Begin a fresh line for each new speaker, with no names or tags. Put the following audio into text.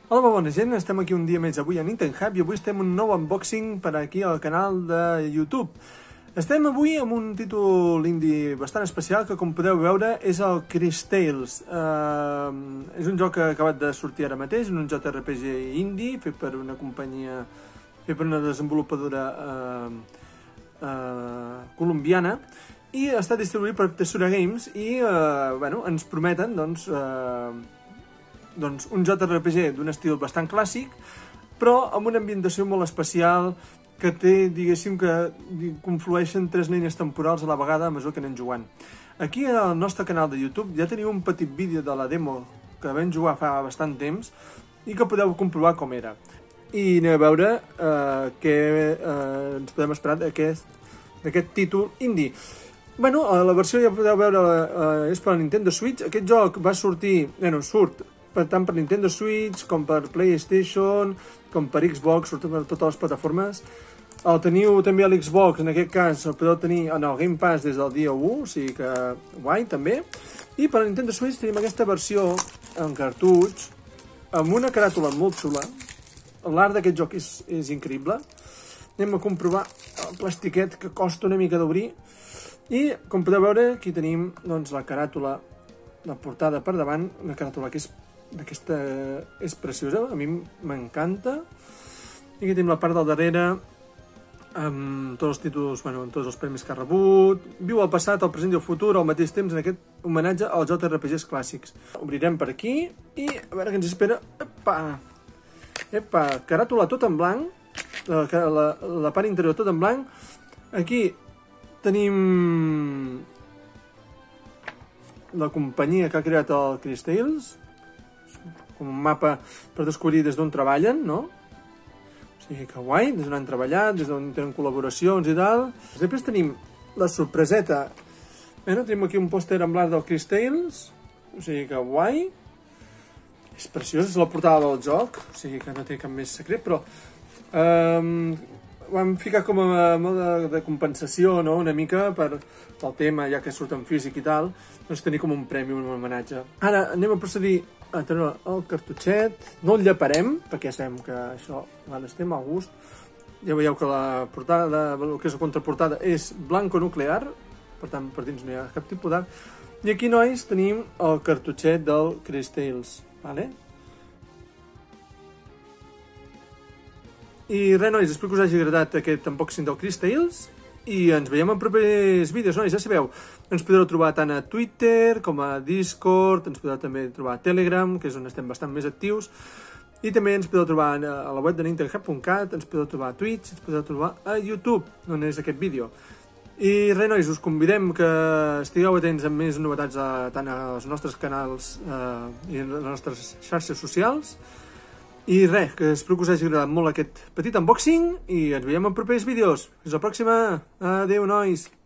Hola, molt bona gent, estem aquí un dia més avui a Nintendo Hub i avui estem un nou unboxing per aquí al canal de YouTube. Estem avui amb un títol indie bastant especial que, com podeu veure, és el Cris Tales. És un joc que ha acabat de sortir ara mateix, un JRPG indie fet per una companyia, fet per una desenvolupadora colombiana, i està distribuït per Tessura Games i ens prometen un JRPG d'un estil bastant clàssic, però amb una ambientació molt especial que té, diguéssim, que conflueixen tres línies temporals a la vegada a mesura que anem jugant. Aquí al nostre canal de YouTube ja teniu un petit vídeo de la demo que vam jugar fa bastant temps i que podeu comprovar com era. I anem a veure què ens podem esperar d'aquest títol indie. Bueno, la versió ja podeu veure és per la Nintendo Switch. Aquest joc va sortir, surt tant per Nintendo Switch, com per PlayStation, com per Xbox, surt per totes les plataformes. El teniu també a l'Xbox, en aquest cas el podeu tenir en el Game Pass des del dia 1, o sigui que guai també. I per la Nintendo Switch tenim aquesta versió en cartutx, amb una caràtula molt xula. L'art d'aquest joc és increïble. Anem a comprovar el plastiquet que costa una mica d'obrir. I, com podeu veure, aquí tenim la caràtula, la portada per davant, una caràtula que aquesta és preciosa, a mi m'encanta. I aquí tenim la part del darrere, amb tots els títols, amb tots els premis que ha rebut. Viu el passat, el present i el futur al mateix temps en aquest homenatge als JRPGs clàssics. Obrirem per aquí i a veure què ens espera. Epa, caràtula tot en blanc, la part interior tot en blanc. Aquí tenim la companyia que ha creat el Cris Tales, com un mapa per descobrir des d'on treballen, no? O sigui que guai, des d'on han treballat, des d'on tenen col·laboracions i tal. Després tenim la sorpreseta. Tenim aquí un pòster amb l'art del Cris Tales, o sigui que guai. És preciós, és la portada del joc, o sigui que no té cap més secret, però ho hem ficat com a mode de compensació, no?, una mica pel tema, ja que surt en físic i tal, doncs tenir com un premi, un homenatge. Ara anem a procedir a treure el cartutxet. No el lleparem, perquè ja sabem que això a vegades té mal gust. Ja veieu que la portada, el que és la contraportada, és blanco-nuclear, per tant, per dins no hi ha cap tipus d'art. I aquí, nois, tenim el cartutxet del Cris Tales, vale? I res, nois, espero que us hagi agradat aquest unboxing del Cris Tales i ens veiem en propers vídeos, nois, ja sabeu. Ens podreu trobar tant a Twitter com a Discord, ens podreu també trobar a Telegram, que és on estem bastant més actius, i també ens podeu trobar a la web de nintendohub.cat, ens podeu trobar a Twitch, ens podeu trobar a YouTube, on és aquest vídeo. I res, nois, us convidem que estigueu atents amb més novetats tant als nostres canals i a les nostres xarxes socials. I res, que espero que us hagi agradat molt aquest petit unboxing i ens veiem en propers vídeos. Fins la pròxima. Adéu, nois.